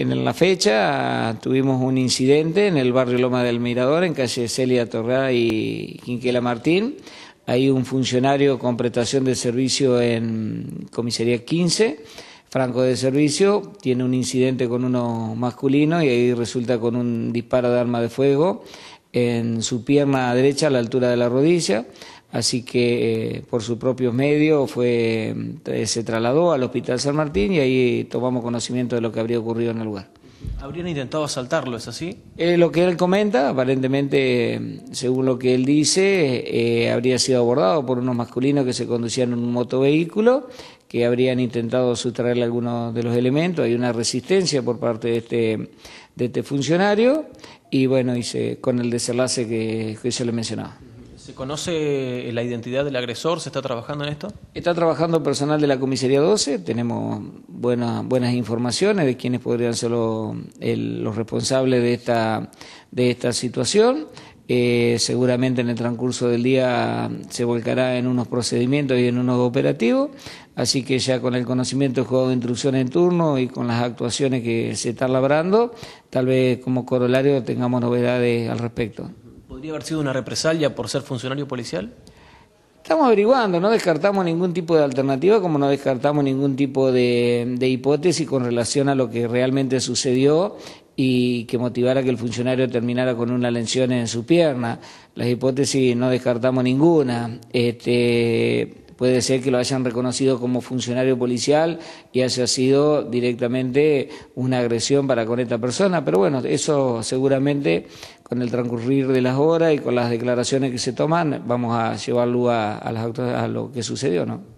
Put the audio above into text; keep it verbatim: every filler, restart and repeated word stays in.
en la fecha tuvimos un incidente en el barrio Loma del Mirador, en calle Celia Torrá y Quinquela Martín. Hay un funcionario con prestación de servicio en comisaría quince, franco de servicio, tiene un incidente con uno masculino y ahí resulta con un disparo de arma de fuego en su pierna derecha a la altura de la rodilla. Así que eh, por sus propios medios fue, eh, se trasladó al Hospital San Martín y ahí tomamos conocimiento de lo que habría ocurrido en el lugar. ¿Habrían intentado asaltarlo, es así? Eh, lo que él comenta, aparentemente, según lo que él dice, eh, habría sido abordado por unos masculinos que se conducían en un motovehículo, que habrían intentado sustraerle algunos de los elementos. Hay una resistencia por parte de este, de este funcionario y bueno, y se, con el desenlace que, que yo le mencionaba. ¿Se conoce la identidad del agresor? ¿Se está trabajando en esto? Está trabajando personal de la comisaría doce, tenemos buenas, buenas informaciones de quiénes podrían ser los, el, los responsables de esta, de esta situación. Eh, seguramente en el transcurso del día se volcará en unos procedimientos y en unos operativos, así que ya con el conocimiento del juego de instrucción en turno y con las actuaciones que se están labrando, tal vez como corolario tengamos novedades al respecto. ¿Podría haber sido una represalia por ser funcionario policial? Estamos averiguando, no descartamos ningún tipo de alternativa, como no descartamos ningún tipo de, de hipótesis con relación a lo que realmente sucedió y que motivara que el funcionario terminara con una lesión en su pierna. Las hipótesis no descartamos ninguna. Este, puede ser que lo hayan reconocido como funcionario policial y haya sido directamente una agresión para con esta persona, pero bueno, eso seguramente con el transcurrir de las horas y con las declaraciones que se toman vamos a llevarlo a, a, las, a lo que sucedió, ¿no?